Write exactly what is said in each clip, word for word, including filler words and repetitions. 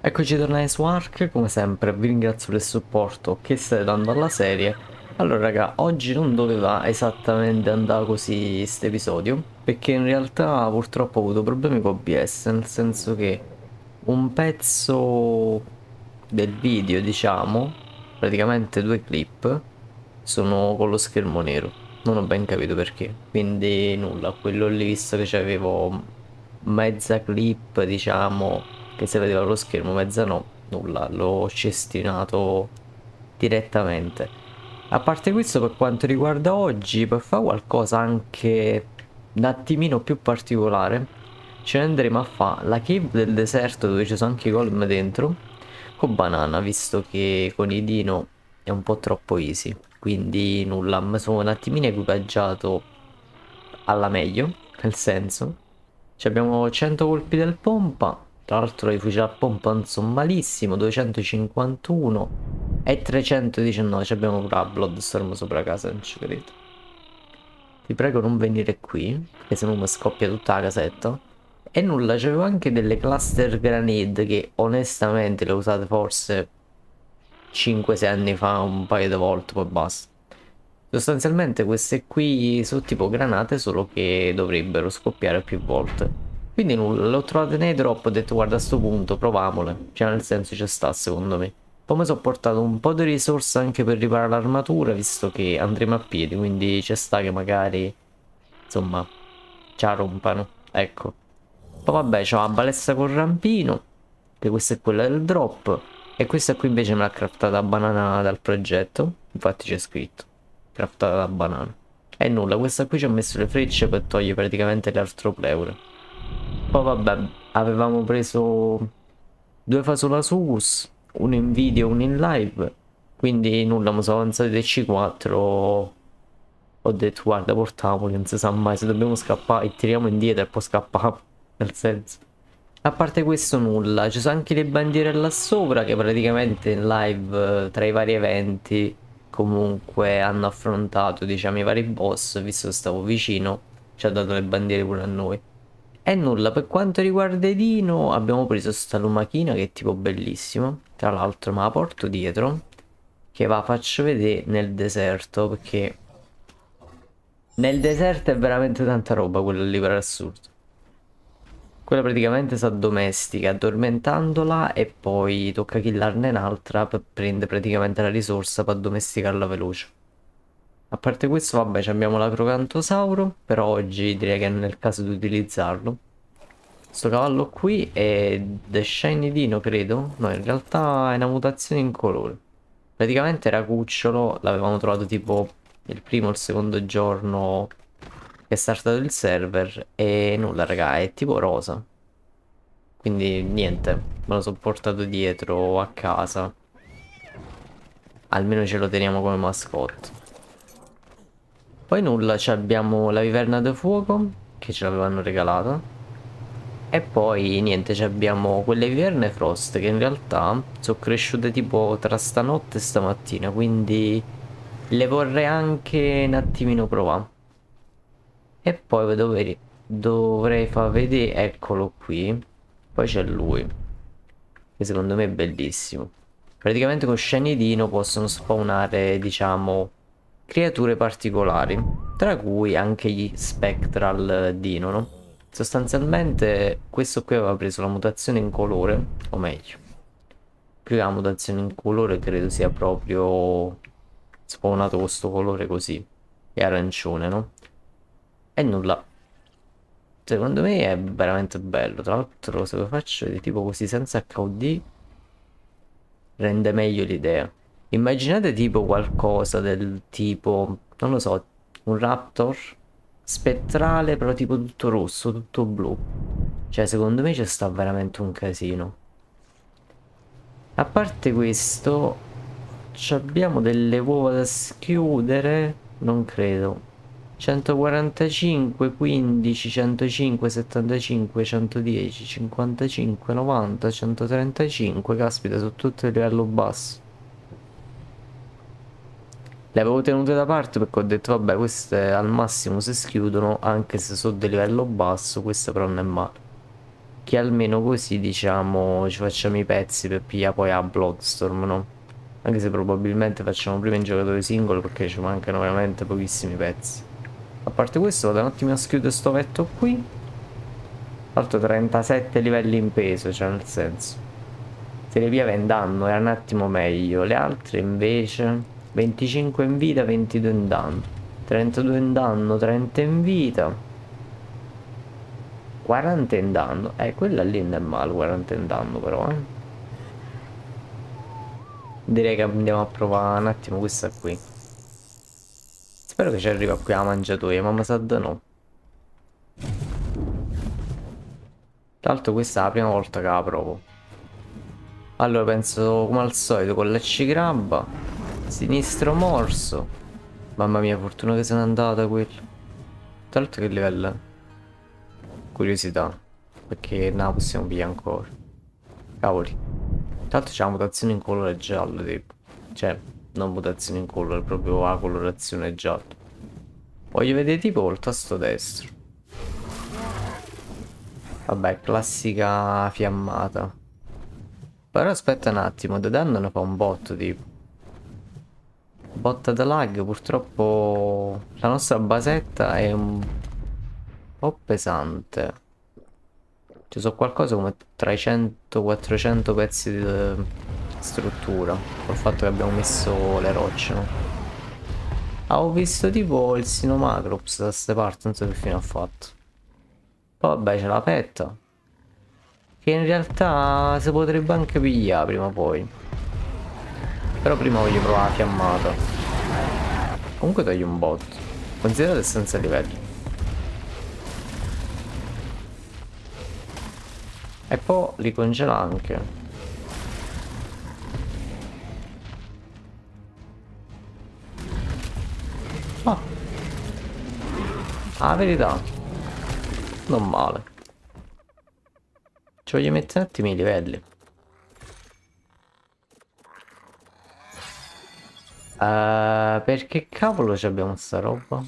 Eccoci tornati su Ark, come sempre vi ringrazio per il supporto che state dando alla serie. Allora raga, oggi non doveva esattamente andare così questo episodio, perché in realtà purtroppo ho avuto problemi con O B S, nel senso che un pezzo del video, diciamo, praticamente due clip, sono con lo schermo nero. Non ho ben capito perché, quindi nulla, quello lì visto che c'avevo mezza clip, diciamo, che si vedeva lo schermo, mezza no, nulla, l'ho cestinato direttamente. A parte questo, per quanto riguarda oggi, per fare qualcosa anche un attimino più particolare, ce ne andremo a fare la cave del deserto dove ci sono anche i golem dentro, con banana, visto che con i dino è un po' troppo easy. Quindi nulla, mi sono un attimino equipaggiato alla meglio, nel senso, ci abbiamo cento colpi del pompa, tra l'altro i fucili a pompa non sono malissimo, duecentocinquantuno e trecentodiciannove, ci abbiamo pure la Bloodstorm sopra casa, non ci credo. Ti prego non venire qui, perché se no mi scoppia tutta la casetta. E nulla, c'avevo anche delle cluster grenade che onestamente le ho usate forse cinque sei anni fa un paio di volte, poi basta. Sostanzialmente queste qui sono tipo granate, solo che dovrebbero scoppiare più volte. Quindi nulla, le ho trovate nei drop, ho detto guarda a sto punto, proviamole. Cioè nel senso ci sta secondo me. Poi mi sono portato un po' di risorse anche per riparare l'armatura, visto che andremo a piedi, quindi ci sta che magari, insomma, ci rompano. Ecco. Poi vabbè, c'ho la balestra col rampino, che questa è quella del drop. E questa qui invece me l'ha craftata banana dal progetto, infatti c'è scritto craftata da banana. E nulla, questa qui ci ho messo le frecce per togliere praticamente le altropleure. Poi vabbè, avevamo preso due fasolasugus, uno in video e uno in live. Quindi nulla, mi sono avanzati dei C quattro. Ho detto guarda portiamoli, non si sa mai, se dobbiamo scappare tiriamo indietro e poi scappiamo. Nel senso. A parte questo nulla, ci sono anche le bandiere là sopra che praticamente in live eh, tra i vari eventi comunque hanno affrontato diciamo i vari boss, visto che stavo vicino, ci ha dato le bandiere pure a noi. E nulla, per quanto riguarda Edino abbiamo preso sta lumachina che è tipo bellissima, tra l'altro me la porto dietro, che va faccio vedere nel deserto perché nel deserto è veramente tanta roba quello lì per assurdo. Quella praticamente si addomestica addormentandola e poi tocca killarne un'altra per prendere praticamente la risorsa per addomesticarla veloce. A parte questo, vabbè, ci abbiamo l'acrocantosauro, però oggi direi che è nel caso di utilizzarlo. Sto cavallo qui è The Shiny Dino, credo. No, in realtà è una mutazione in colore. Praticamente era cucciolo, l'avevamo trovato tipo il primo o il secondo giorno che è startato il server e nulla, raga, è tipo rosa. Quindi niente, me lo sono portato dietro a casa. Almeno ce lo teniamo come mascotte. Poi nulla, ci abbiamo la viverna del fuoco, che ce l'avevano regalata. E poi niente, ci abbiamo quelle viverne frost, che in realtà sono cresciute tipo tra stanotte e stamattina, quindi le vorrei anche un attimino provare. E poi dovrei, dovrei far vedere, eccolo qui. Poi c'è lui, che secondo me è bellissimo. Praticamente con Shiny Dino possono spawnare, diciamo, creature particolari, tra cui anche gli Spectral Dino, no? Sostanzialmente questo qui aveva preso la mutazione in colore, o meglio, più che la mutazione in colore credo sia proprio spawnato con questo colore così, è arancione, no? E nulla, secondo me è veramente bello, tra l'altro se lo faccio di tipo così senza H U D rende meglio l'idea. Immaginate tipo qualcosa del tipo, non lo so, un Raptor spettrale però tipo tutto rosso, tutto blu. Cioè secondo me ci sta veramente un casino. A parte questo, ci abbiamo delle uova da schiudere? Non credo. centoquarantacinque, quindici, centocinque, settantacinque, centodieci, cinquantacinque, novanta, centotrentacinque. Caspita, sono tutte a livello basso. Le avevo tenute da parte perché ho detto vabbè queste al massimo si schiudono anche se sono di livello basso, questa però non è male. che almeno così, diciamo, ci facciamo i pezzi per pigliare poi a Bloodstorm, no? Anche se probabilmente facciamo prima in giocatore singolo perché ci mancano veramente pochissimi pezzi. A parte questo vado un attimo a schiudere sto vetto qui. Tra l'altro trentasette livelli in peso, cioè nel senso. Se le piave in danno è un attimo meglio. Le altre invece venticinque in vita, ventidue in danno. trentadue in danno, trenta in vita. quaranta in danno. Eh, quella lì non è male, quaranta in danno però, eh. Direi che andiamo a provare un attimo questa qui. Spero che ci arriva qui alla mangiatoia, ma mi sa di no. Tra l'altro questa è la prima volta che la provo. Allora penso come al solito con l'H grabba. Sinistro morso. Mamma mia, fortuna che sono andata quello. Tra l'altro che livello è? Curiosità. Perché non la possiamo pigliare ancora. Cavoli. Tra l'altro c'è la mutazione in colore giallo tipo. Cioè, non mutazione in colore, proprio la colorazione giallo. Voglio vedere tipo col tasto destro. Vabbè, classica fiammata. Però aspetta un attimo, The danno ne fa un botto tipo. Botta da lag, purtroppo la nostra basetta è un po' pesante. Ci sono qualcosa come trecento quattrocento pezzi di struttura. Col fatto che abbiamo messo le rocce, no? Ah, ho visto tipo il Sinomacrops da queste parti, non so che fine ha fatto. Poi vabbè c'è la petta. Che in realtà si potrebbe anche pigliare prima o poi. Però prima voglio provare la fiammata. Comunque togli un bot. Considerate senza livelli. E poi li congela anche. Ah. Ah, la verità. Non male. Ci voglio mettere un attimo i livelli. Uh, perché cavolo abbiamo sta roba?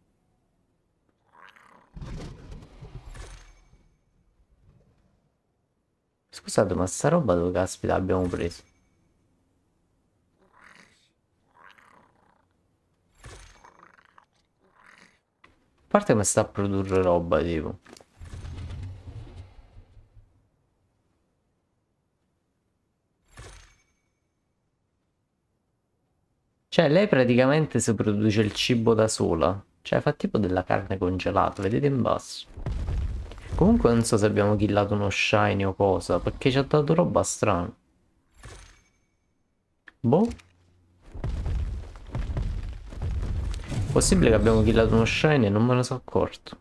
Scusate, ma sta roba dove caspita abbiamo preso? A parte come sta a produrre roba, tipo. Cioè, lei praticamente si produce il cibo da sola. Cioè, fa tipo della carne congelata, vedete in basso. Comunque non so se abbiamo killato uno shiny o cosa, perché ci ha dato roba strana. Boh. Possibile che abbiamo killato uno shiny e non me ne sono accorto.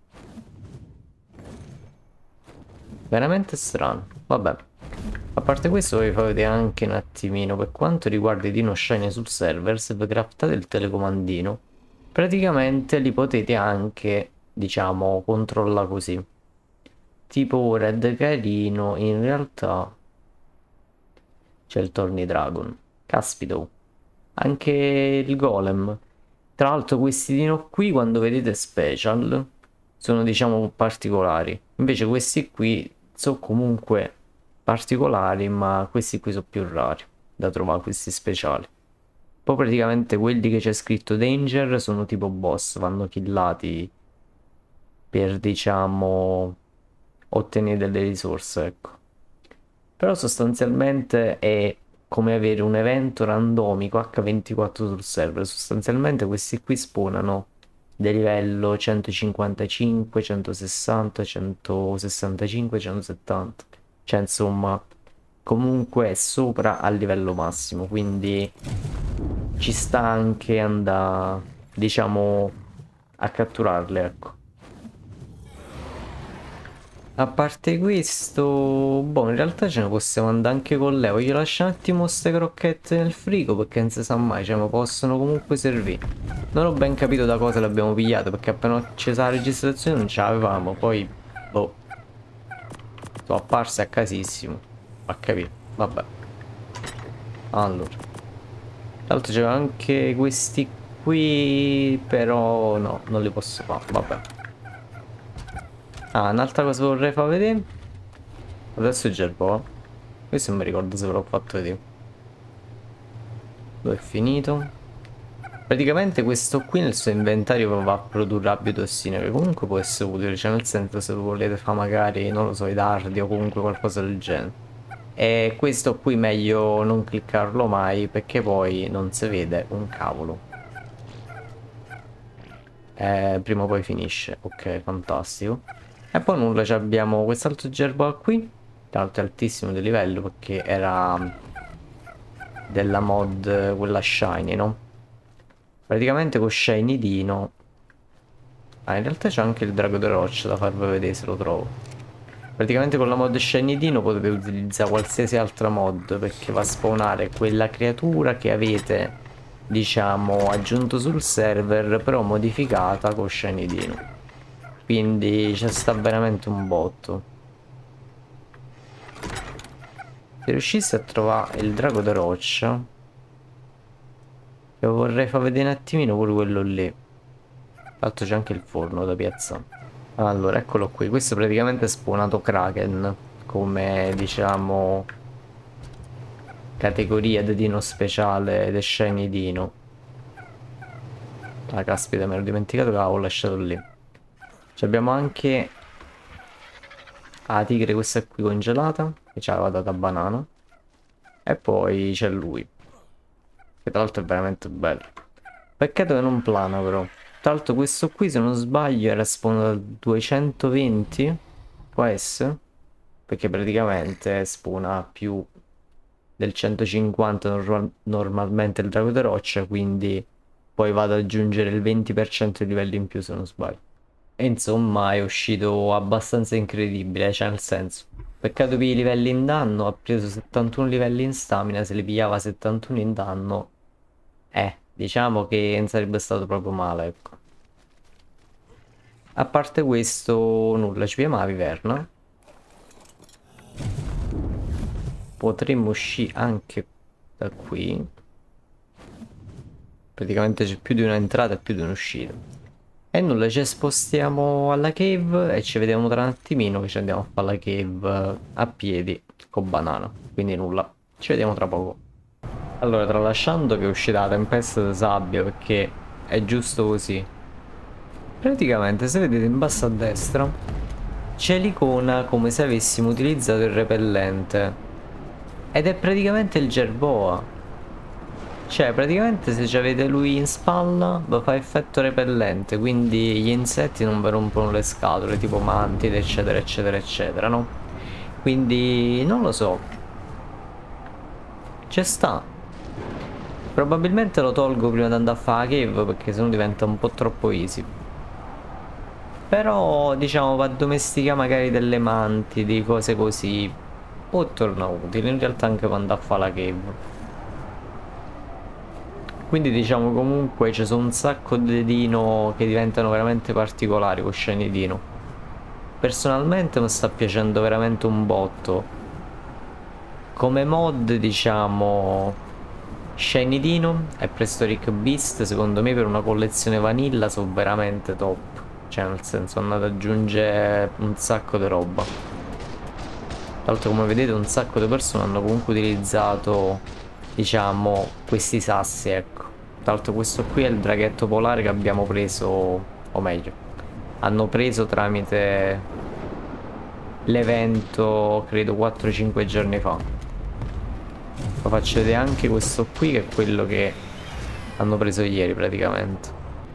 Veramente strano. Vabbè. A parte questo vi fa vedere anche un attimino per quanto riguarda i dino shiny sul server, se vi craftate il telecomandino, praticamente li potete anche, diciamo, controllare così. Tipo Red Carino, in realtà c'è il Torni Dragon. Caspito. Anche il Golem. Tra l'altro questi dino qui, quando vedete special, sono diciamo particolari. Invece questi qui sono comunque particolari, ma questi qui sono più rari da trovare, questi speciali. Poi praticamente quelli che c'è scritto Danger sono tipo boss, vanno killati per diciamo ottenere delle risorse, ecco. Però sostanzialmente è come avere un evento randomico acca ventiquattro sul server. Sostanzialmente questi qui spawnano di livello centocinquantacinque, centosessanta, centosessantacinque, centosettanta. Cioè insomma comunque è sopra al livello massimo, quindi ci sta anche andare diciamo a catturarle, ecco. A parte questo, boh, in realtà ce ne possiamo andare anche con lei. Voglio lasciare un attimo queste crocchette nel frigo perché non si sa mai, cioè, ma possono comunque servire. Non ho ben capito da cosa le abbiamo pigliate perché appena accesa la registrazione non ce l'avevamo, poi, boh, sono apparse a casissimo. A capire, vabbè. Allora, tra l'altro c'erano anche questi qui, però no, non li posso fare, vabbè. Ah, un'altra cosa vorrei far vedere. Adesso è Gerboa. Questo non mi ricordo se ve l'ho fatto vedere. Dove è finito? Praticamente questo qui nel suo inventario va a produrre abiotossine, che comunque può essere utile, cioè nel senso se volete fare magari, non lo so, i dardi o comunque qualcosa del genere. E questo qui meglio non cliccarlo mai perché poi non si vede un cavolo. Eh, prima o poi finisce. Ok, fantastico. E poi nulla, abbiamo quest'altro gerboa qui, tra l'altro è altissimo di livello perché era della mod quella shiny, no? Praticamente con Shiny Dino. Ah, in realtà c'è anche il drago di roccia da farvi vedere se lo trovo. Praticamente con la mod Shiny Dino potete utilizzare qualsiasi altra mod perché va a spawnare quella creatura che avete, diciamo, aggiunto sul server, però modificata con Shiny Dino. Quindi c'è sta veramente un botto. Se riuscissi a trovare il drago di roccia, io vorrei far vedere un attimino pure quello lì. Tra l'altro c'è anche il forno da piazza. Allora, eccolo qui. Questo praticamente è spawnato Kraken. Come, diciamo, categoria di dino speciale The Shiny Dino. Ah, caspita, mi ero dimenticato che l'avevo lasciato lì. Ci abbiamo anche la tigre, questa qui congelata, che ci aveva data banana. E poi c'è lui, che tra l'altro è veramente bello. Peccato che non plana però. Tra l'altro questo qui, se non sbaglio, era spawnato al duecentoventi. Può essere? Perché praticamente spawna più del centocinquanta normal normalmente il drago di roccia, quindi poi vado ad aggiungere il venti per cento di livelli in più se non sbaglio. E insomma è uscito abbastanza incredibile, cioè nel senso, peccato per i livelli in danno, ha preso settantuno livelli in stamina, se li pigliava settantuno in danno, eh, diciamo che non sarebbe stato proprio male, ecco. A parte questo, nulla, ci pigliamo la viverna. Potremmo uscire anche da qui. Praticamente c'è più di un'entrata e più di un'uscita. E nulla, ci spostiamo alla cave e ci vediamo tra un attimino che ci andiamo a fare la cave a piedi con banana. Quindi nulla, ci vediamo tra poco. Allora, tralasciando che è uscita la tempesta di sabbia perché è giusto così. Praticamente, se vedete in basso a destra, c'è l'icona come se avessimo utilizzato il repellente. Ed è praticamente il gerboa. Cioè, praticamente se avete lui in spalla, vi fa effetto repellente, quindi gli insetti non vi rompono le scatole, tipo mantide, eccetera, eccetera, eccetera, no? Quindi, non lo so. Ci sta. Probabilmente lo tolgo prima di andare a fare la cave, perché sennò diventa un po' troppo easy. Però, diciamo, va a domesticare magari delle mantidi, cose così. O torna utile, in realtà anche quando a fare la cave. Quindi diciamo comunque ci sono un sacco di dino che diventano veramente particolari con Shiny Dino. Personalmente mi sta piacendo veramente un botto. Come mod diciamo Shiny Dino e Prehistoric Beast secondo me per una collezione vanilla sono veramente top. Cioè nel senso andate ad aggiungere un sacco di roba. Tra l'altro come vedete un sacco di persone hanno comunque utilizzato, diciamo, questi sassi, ecco. Tra l'altro questo qui è il draghetto polare che abbiamo preso, o meglio, hanno preso tramite l'evento, credo quattro cinque giorni fa. Lo faccio vedere anche questo qui che è quello che hanno preso ieri praticamente.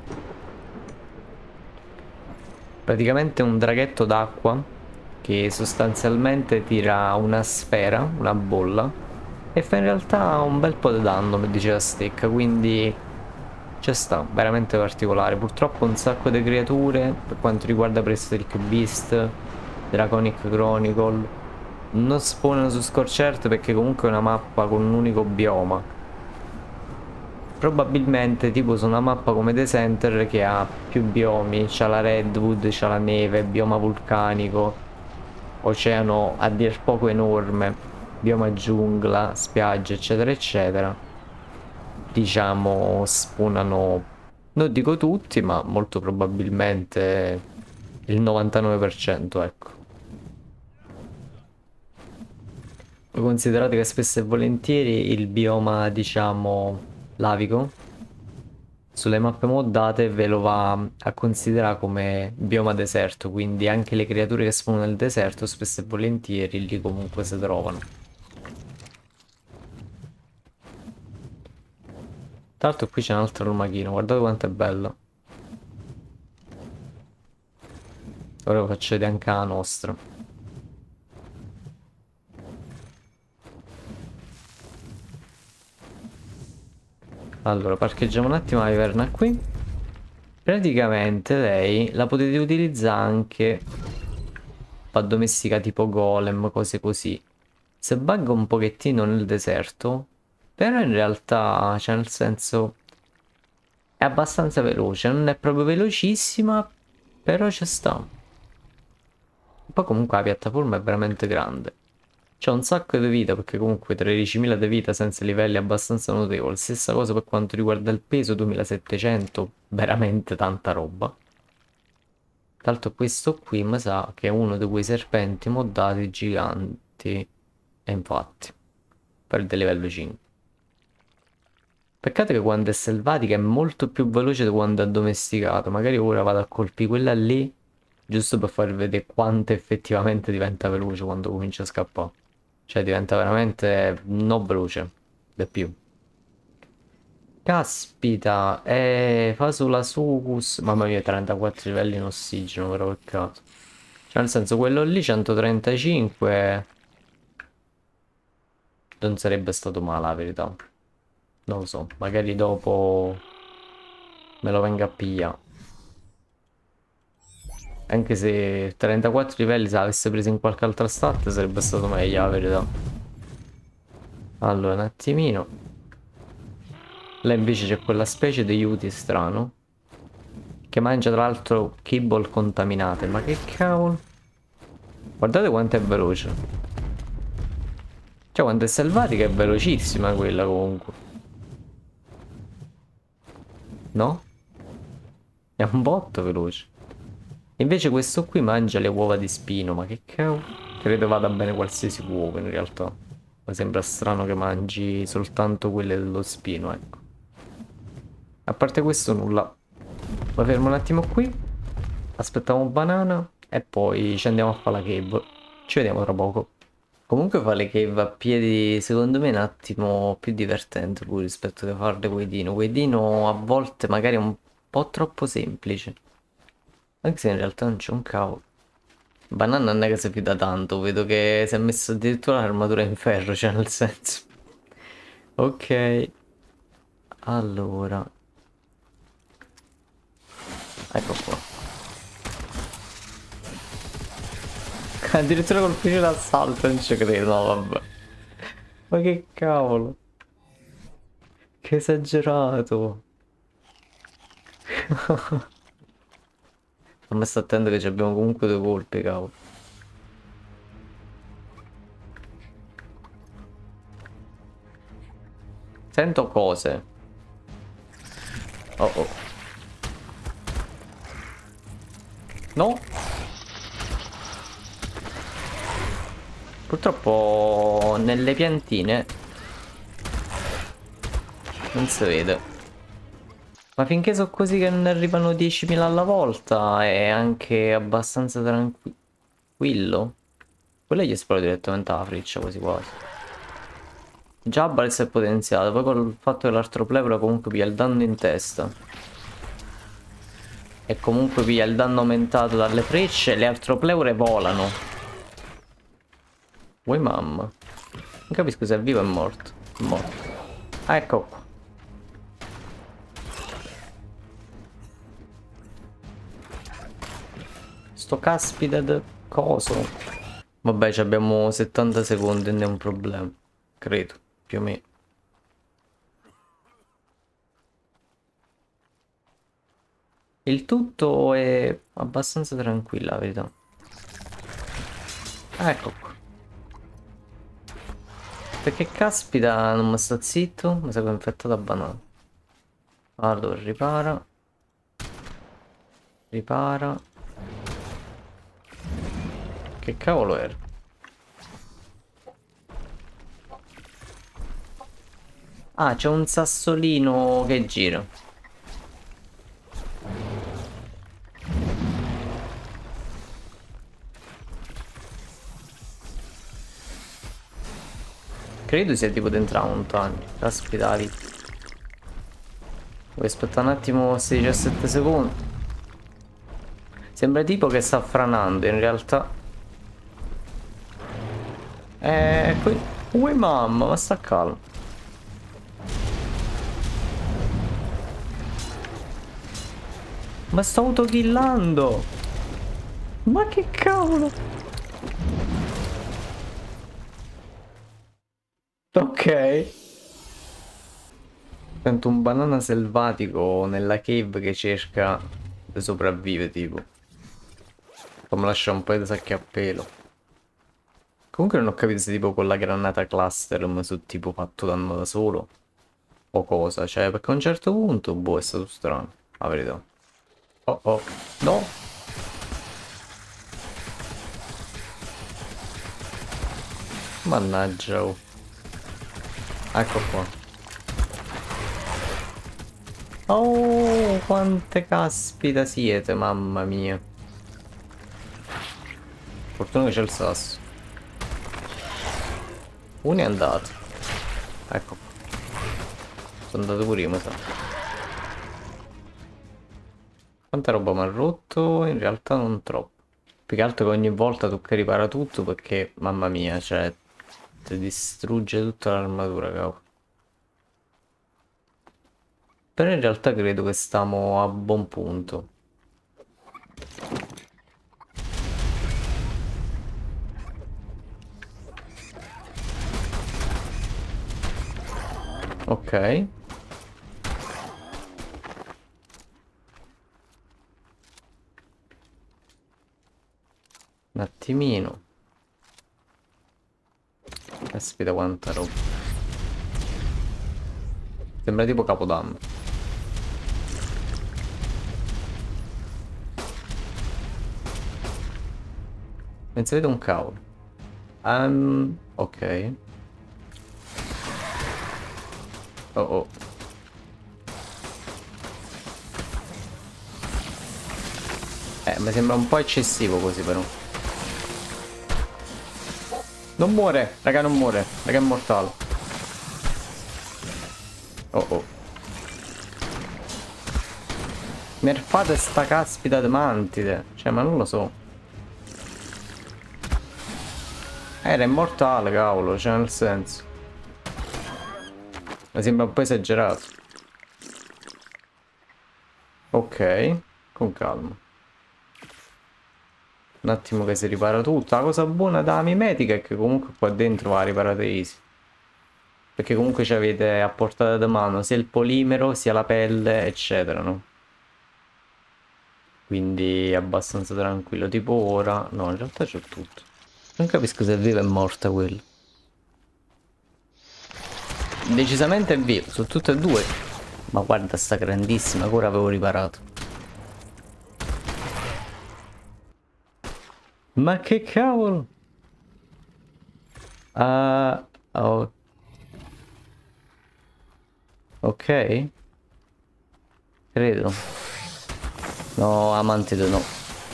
Praticamente è un draghetto d'acqua che sostanzialmente tira una sfera, una bolla, e fa in realtà un bel po' di danno, mi diceva Stecca, quindi ci sta, veramente particolare. Purtroppo un sacco di creature, per quanto riguarda Prehistoric Beast, Draconic Chronicle, non spawnano su Scorched perché comunque è una mappa con un unico bioma. Probabilmente tipo su una mappa come The Center che ha più biomi, c'ha la Redwood, c'ha la neve, bioma vulcanico, oceano a dir poco enorme, bioma giungla, spiagge eccetera eccetera, diciamo spawnano, non dico tutti ma molto probabilmente il novantanove per cento, ecco. Considerate che spesso e volentieri il bioma, diciamo, lavico, sulle mappe moddate ve lo va a considerare come bioma deserto, quindi anche le creature che spawnano nel deserto spesso e volentieri lì comunque si trovano. Tra l'altro qui c'è un altro lumachino, guardate quanto è bello. Ora vi faccio vedere anche la nostra. Allora, parcheggiamo un attimo la viverna qui. Praticamente lei la potete utilizzare anche per domestica tipo golem, cose così. Se bugga un pochettino nel deserto, però in realtà, cioè nel senso, è abbastanza veloce. Non è proprio velocissima, però ci sta. Poi comunque la piattaforma è veramente grande. C'è un sacco di vita perché comunque tredicimila di vita senza livelli è abbastanza notevole. Stessa cosa per quanto riguarda il peso, duemilasettecento, veramente tanta roba. Tra l'altro questo qui mi sa che è uno di quei serpenti moddati giganti. E infatti, per il livello cinque. Peccato che quando è selvatica è molto più veloce di quando è addomesticato. Magari ora vado a colpire quella lì, giusto per farvi vedere quanto effettivamente diventa veloce quando comincia a scappare. Cioè diventa veramente non veloce, di più. Caspita, eh, fa sulla Sucus. Mamma mia, trentaquattro livelli in ossigeno, però peccato. Cioè nel senso, quello lì centotrentacinque non sarebbe stato male, la verità. Non lo so, magari dopo me lo venga a pigliare. Anche se trentaquattro livelli se l'avesse preso in qualche altra stat sarebbe stato meglio, la verità. Allora, un attimino. Là invece c'è quella specie di Yuti strano che mangia tra l'altro kibble contaminate. Ma che cavolo? Guardate quanto è veloce. Cioè quanto è selvatica, è velocissima quella comunque. No? È un botto veloce. Invece questo qui mangia le uova di spino. Ma che cavolo? Credo vada bene qualsiasi uovo in realtà. Mi sembra strano che mangi soltanto quelle dello spino, ecco. A parte questo nulla. Mi fermo un attimo qui. Aspettiamo banana. E poi ci andiamo a fare la cave. Ci vediamo tra poco. Comunque fare le cave a piedi secondo me è un attimo più divertente pure rispetto a farle coi dino. Coi dino a volte magari è un po' troppo semplice. Anche se in realtà non c'è un cavolo. Banana non è che si fida tanto. Vedo che si è messo addirittura l'armatura in ferro, cioè nel senso. Ok. Allora. Ecco qua. Addirittura colpisce l'assalto, non ci credo, no, vabbè. Ma che cavolo. Che esagerato. Ma sto attento che ci abbiamo comunque due colpi, cavolo. Sento cose. Oh oh. No? Purtroppo nelle piantine non si vede. Ma finché sono così che ne arrivano diecimila alla volta è anche abbastanza tranquillo. Quello gli esplode direttamente alla freccia quasi quasi. Già Balz è potenziato, poi col fatto che l'altro plebro comunque piglia il danno in testa. E comunque piglia il danno aumentato dalle frecce, le altre pleure volano. Vuoi mamma? Non capisco se è vivo o è morto. È morto. Ah, ecco qua. Sto caspita de coso. Vabbè, ci abbiamo settanta secondi, non è un problema. Credo, più o meno. Il tutto è abbastanza tranquillo, la verità. Ah, ecco qua. Perché caspita non mi sta zitto? Mi sa che ho infettato a banana. Allora, ripara. Ripara. Che cavolo era? Ah, c'è un sassolino che gira. Credo sia tipo dentro la montagna. Caspita la vita. Vuoi aspettare un attimo questi diciassette secondi? Sembra tipo che sta franando, in realtà. Eh, qui... Ui mamma, ma sta calmo. Ma sto autokillando! Ma che cavolo! Ok. Sento un banana selvatico nella cave che cerca di sopravvivere, tipo. Come lascia un paio di sacchi a pelo. Comunque non ho capito se tipo con la granata cluster mi sono tipo fatto danno da solo. O cosa, cioè perché a un certo punto, boh, è stato strano. La verità. Oh oh. No! Mannaggia, oh. Ecco qua. Oh, quante caspita siete, mamma mia. Fortuna che c'è il sasso. Uno è andato. Ecco. Sono andato pure io, mi sa. Quanta roba mi ha rotto? In realtà non troppo. Più che altro che ogni volta tocca riparare tutto perché, mamma mia, cioè, ti distrugge tutta l'armatura, cavolo. Però in realtà credo che stiamo a buon punto. Ok. Un attimino. Aspetta quanta roba. Sembra tipo Capodanno. Non si vede un cavolo. Um, ok. Oh oh. Eh, mi sembra un po' eccessivo così però. Non muore, raga, non muore. Raga, è mortale. Oh oh. Nerfate sta caspita di mantide. Cioè, ma non lo so. Era immortale, cavolo, cioè nel senso. Mi sembra un po' esagerato. Ok, con calma. Un attimo che si ripara tutto. La cosa buona da mimetica è che comunque qua dentro va riparate easy. Perché comunque ci avete a portata di mano sia il polimero, sia la pelle, eccetera, no? Quindi è abbastanza tranquillo. Tipo ora... No, in realtà c'ho tutto. Non capisco se è viva o è morta quello. Decisamente è vivo, su tutte e due. Ma guarda sta grandissima, che ora avevo riparato. Ma che cavolo? Ah, oh, ok. Credo. No, Amantide no.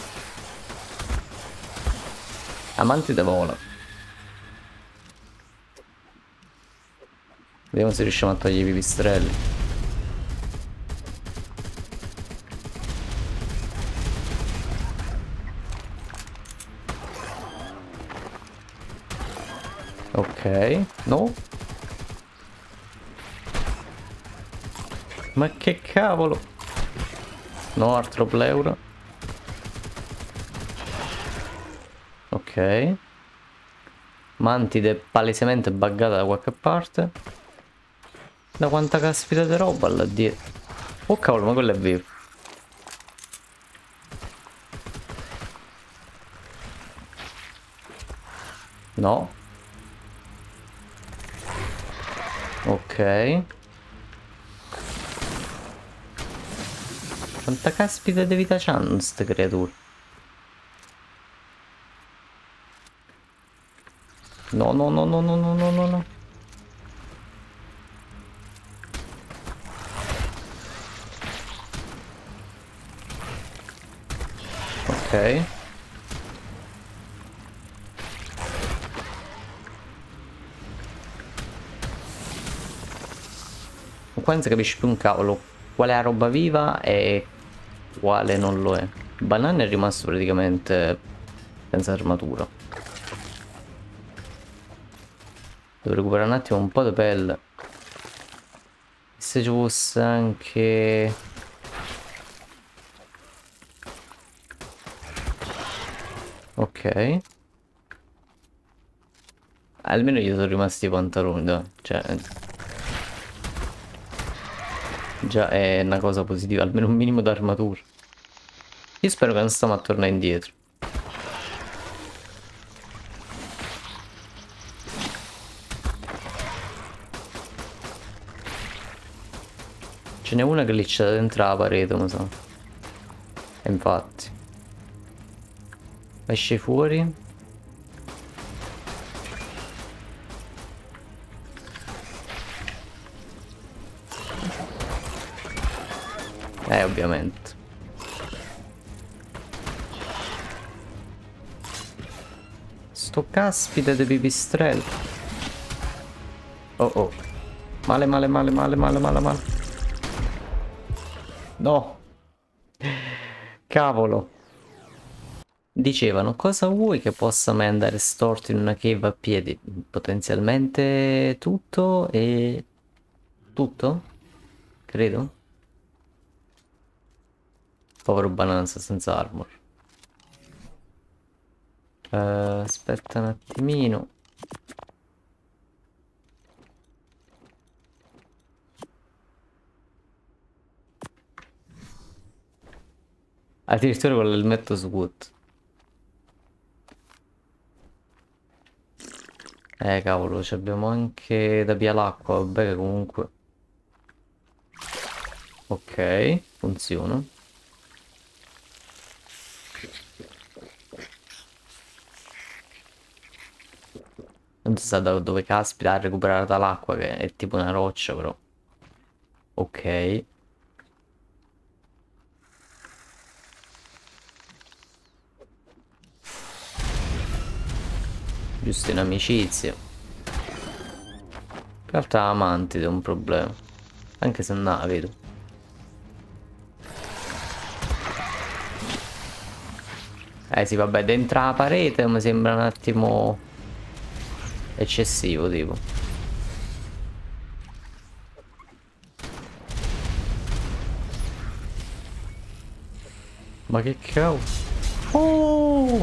Amantide vola. Vediamo se riusciamo a togliere i pipistrelli. Ok, no. Ma che cavolo? No, altro pleura. Ok. Mantide palesemente buggata da qualche parte. Da quanta caspita di roba là dietro. Oh cavolo, ma quello è vivo. No. Ok. Quanta caspita di vita c'hanno queste creature? No, no, no, no, no, no, no, no, no. Ok. Qua non si capisce più un cavolo quale è la roba viva e quale non lo è. Il banana è rimasto praticamente senza armatura. Devo recuperare un attimo un po' di pelle. Se ci fosse anche... Ok. Almeno gli sono rimasti i pantaloni, dai. Cioè... Già è una cosa positiva, almeno un minimo d'armatura. Io spero che non stiamo a tornare indietro. Ce n'è una glitchata dentro la parete, mi sa. E infatti. Esce fuori. Eh, ovviamente. Sto caspita di pipistrello. Oh oh. Male, male, male, male, male, male, male. No. Cavolo. Dicevano, cosa vuoi che possa mai andare storto in una cave a piedi? Potenzialmente tutto e... tutto? Credo. Povero Bananza senza armor. Uh, aspetta un attimino. Addirittura con l'elmetto squat. Eh cavolo, ci abbiamo anche da via l'acqua, vabbè che comunque... Ok, funziona. Non si sa da dove caspita a recuperare dall'acqua, che è tipo una roccia però. Ok. Giusto in amicizia. In realtà Amantide è un problema. Anche se non la vedo. Eh sì, vabbè, dentro la parete mi sembra un attimo eccessivo, tipo. Ma che cavolo? Oh!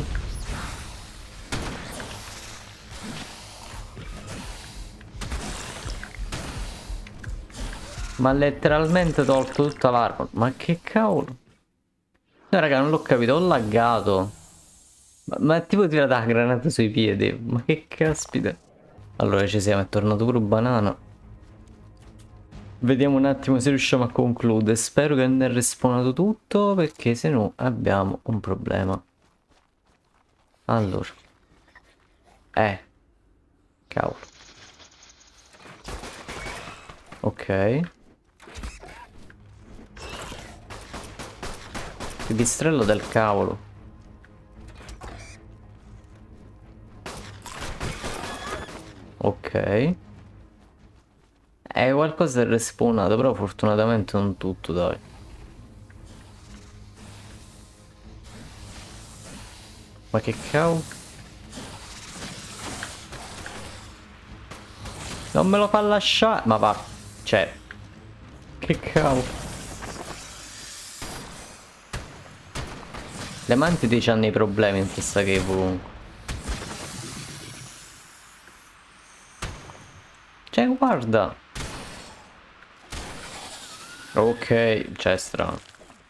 Ma letteralmente tolto tutta l'arma. Ma che cavolo? No, raga, non l'ho capito, ho laggato. Ma, ma è tipo tirata la granata sui piedi. Ma che caspita. Allora ci siamo, è tornato pure banana. Vediamo un attimo se riusciamo a concludere. Spero che non è respawnato tutto, perché se no abbiamo un problema. Allora. Eh. Cavolo. Ok. Pipistrello del cavolo. Ok. Eh, qualcosa è respawnato, però fortunatamente non tutto, dai. Ma che cavolo? Non me lo fa lasciare. Ma va. Cioè. Che cavolo. Le mantide c'hanno i problemi in questa cave comunque. Cioè, guarda. Ok, cioè è strano.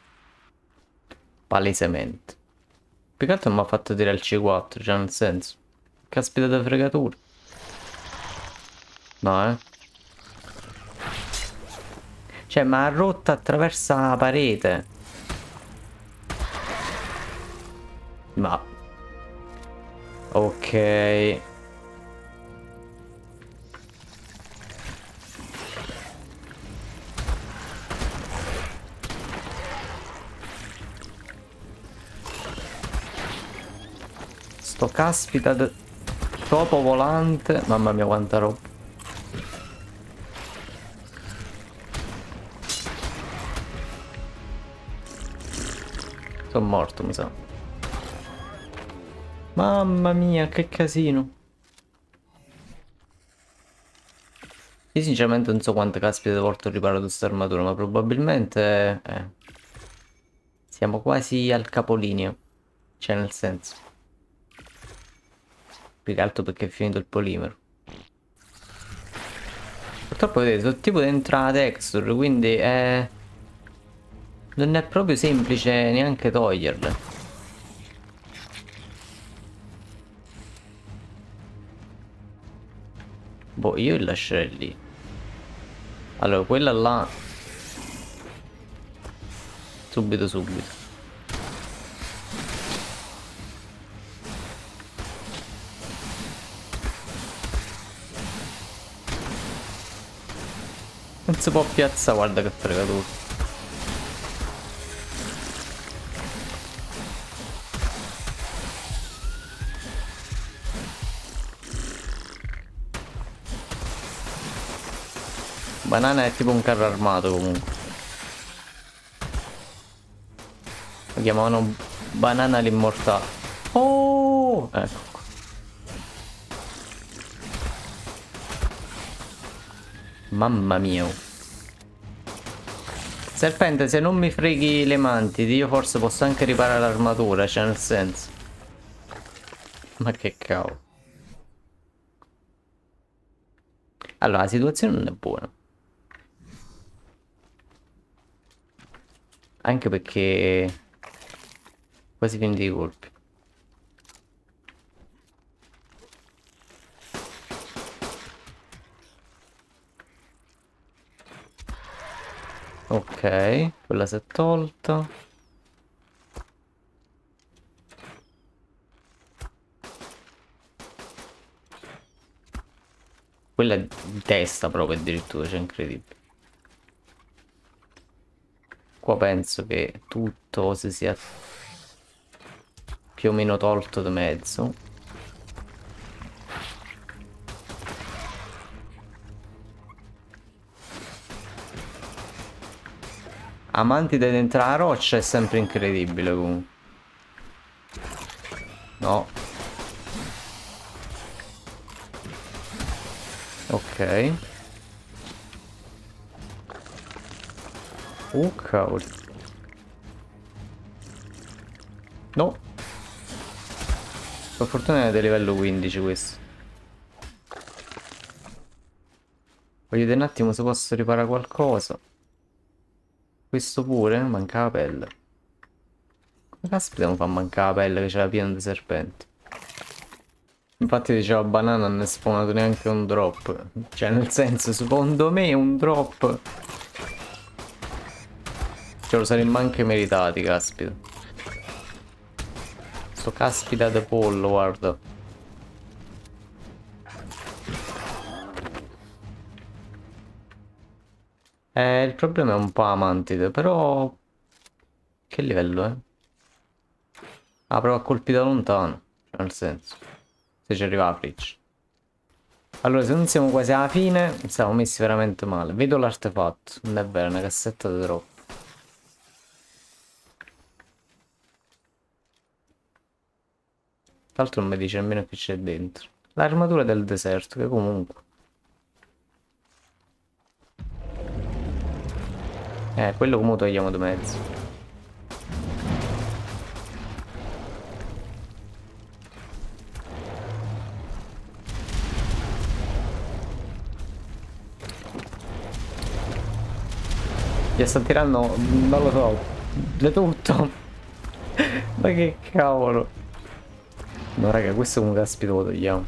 Palesemente. Più che altro mi ha fatto tirare il C quattro, cioè nel senso. Caspita da fregatura. No, eh. Cioè, ma ha rotto attraverso la parete. Ma... Ok. Sto caspita de... topo volante. Mamma mia quanta roba. Sono morto mi sa. Mamma mia che casino. Io sinceramente non so quante caspita volte ho riparato questa armatura, ma probabilmente eh, siamo quasi al capolinea. Cioè nel senso. Più che altro perché è finito il polimero. Purtroppo vedete, sono tipo dentro la texture, quindi è... non è proprio semplice neanche toglierle. Boh, io li lascerei lì. Allora, quella là... Subito, subito. Non si può piazzare, guarda che fregatura. Banana è tipo un carro armato comunque. Lo chiamavano Banana l'immortale. Oh! Ecco qua. Mamma mia. Serpente, se non mi freghi le mantidi, io forse posso anche riparare l'armatura, cioè nel senso. Ma che cavolo. Allora, la situazione non è buona. Anche perché... quasi finiti i colpi. Ok, quella si è tolta. Quella è di testa proprio addirittura, cioè incredibile. Qua penso che tutto si sia più o meno tolto da mezzo. Amantide dentro la roccia è sempre incredibile comunque. No. Ok. Uh, cavolo. No. Per fortuna è di livello quindici questo. Voglio vedere un attimo se posso riparare qualcosa. Questo pure? Manca la pelle. Come caspita mi fa mancare la pelle che c'è la piena di serpenti? Infatti diceva Banana non è spawnato neanche un drop. Cioè nel senso, secondo me un drop ce lo saremmo anche meritati, caspita. Sto caspita di pollo, guarda. Eh, il problema è un po' Amantide, però... Che livello è? Ah, prova a colpi da lontano. Cioè, nel senso. Se ci arriva la freccia. Allora, se non siamo quasi alla fine, siamo messi veramente male. Vedo l'artefatto. Non è vero, è una cassetta di troppo. Tra l'altro non mi dice nemmeno che c'è dentro. L'armatura del deserto, che comunque... Eh, quello come lo togliamo di mezzo. Gli sta tirando, non lo so, di tutto. Ma che cavolo. No raga, questo come caspita lo togliamo.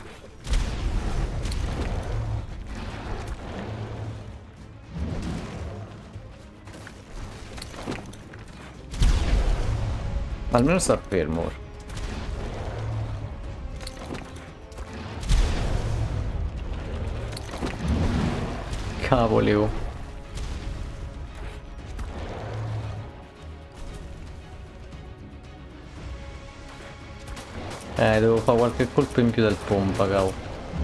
Almeno sta fermo ora. Cavoli oh. Eh, devo fare qualche colpo in più del pompa, cavolo.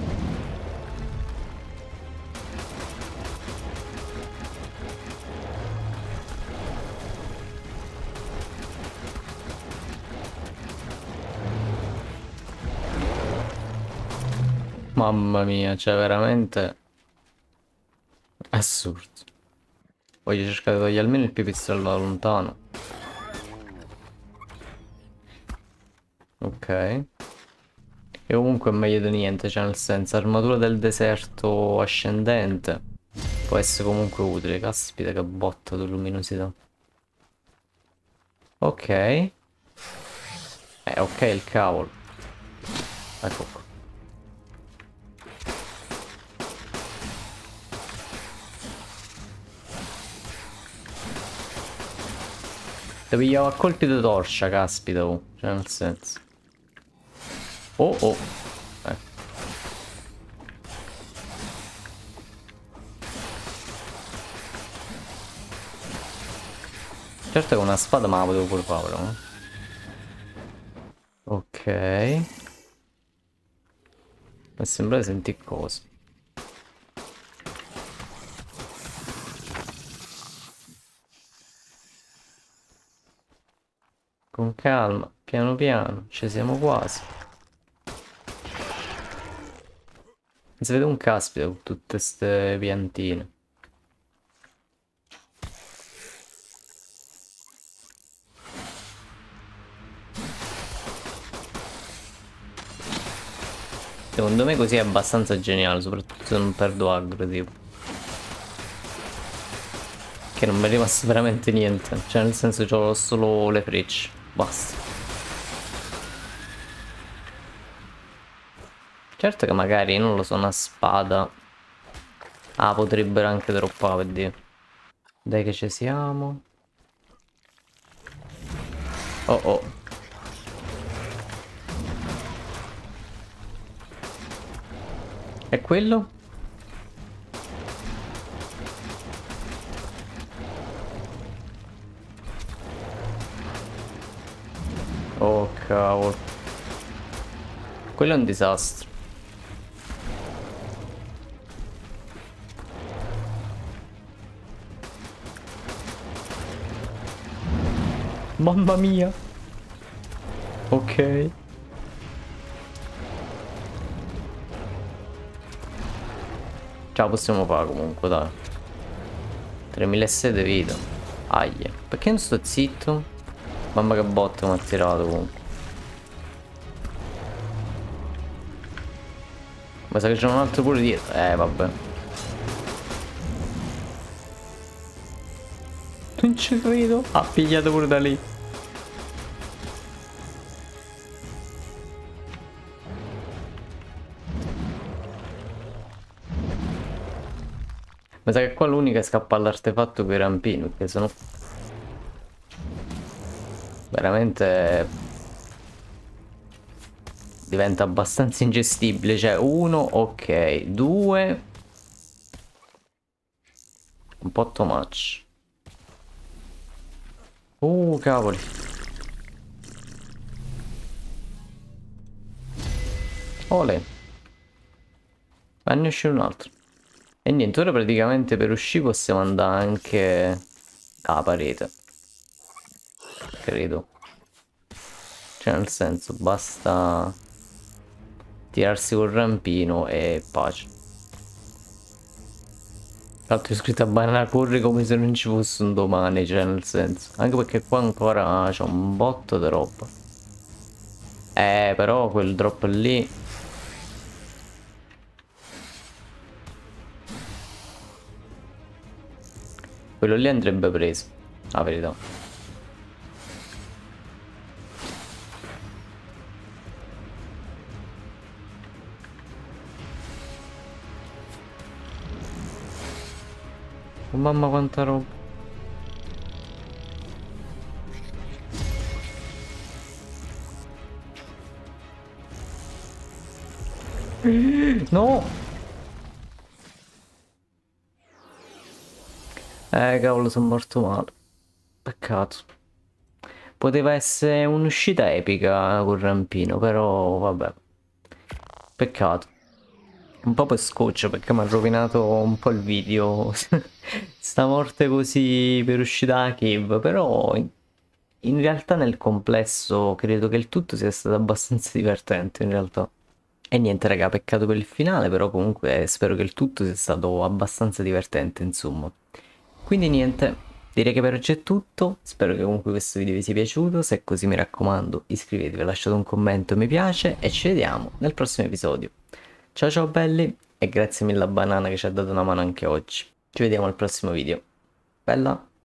Mamma mia, cioè veramente assurdo. Voglio cercare di togliere almeno il pipistrello da lontano. Ok. E comunque è meglio di niente, cioè nel senso, armatura del deserto ascendente può essere comunque utile. Caspita che botta di luminosità. Ok. Eh, ok il cavolo. Ecco qua. Ti pigliavo a colpi di torcia, caspita, oh. Cioè nel senso. Oh oh. Eh. Certo che una spada me la potevo pure fare, no? Ok. Mi sembra di sentire cose. Con calma, piano piano, ci siamo quasi. Non si vede un caspita con tutte ste piantine. Secondo me così è abbastanza geniale, soprattutto se non perdo aggro, tipo. Che non mi è rimasto veramente niente. Cioè nel senso c'ho solo le frecce. Basta. Certo che magari, non lo so, una spada. Ah, potrebbero anche droppare, per dire. Dai che ci siamo. Oh oh. E quello? Oh cavolo. Quello è un disastro. Mamma mia. Ok. Ce la possiamo fare comunque, dai. tremilasei di vita. Aia. Perché non sto zitto? Mamma che botte mi ha tirato comunque. Ma sa che c'è un altro pure dietro. Eh, vabbè. Non ci credo. Ha pigliato pure da lì. Ma sa che qua l'unica è scappa all'artefatto per i rampini, perché sennò veramente diventa abbastanza ingestibile. Cioè, uno, ok, due, un po' too much. Uh, cavoli. Ole. Ma ne uscì un altro. E niente, ora praticamente per uscire possiamo andare anche alla parete. Credo. Cioè, nel senso, basta tirarsi col rampino e pace. Tra l'altro è scritto a banana corri come se non ci fosse un domani, cioè nel senso. Anche perché qua ancora c'è un botto di roba. Eh, però quel drop lì. Quello lì andrebbe preso. La verità. Oh, mamma quanta roba. No! Eh, cavolo, sono morto male. Peccato. Poteva essere un'uscita epica con Rampino, però vabbè. Peccato. Un po' per scoccio perché mi ha rovinato un po' il video. Sta morte così per uscire da cave, però in, in realtà nel complesso credo che il tutto sia stato abbastanza divertente in realtà. E niente raga, peccato per il finale, però comunque spero che il tutto sia stato abbastanza divertente, insomma. Quindi niente, direi che per oggi è tutto, spero che comunque questo video vi sia piaciuto, se è così mi raccomando iscrivetevi, lasciate un commento, mi piace e ci vediamo nel prossimo episodio. Ciao ciao belli e grazie mille a Banana che ci ha dato una mano anche oggi. Ci vediamo al prossimo video. Bella!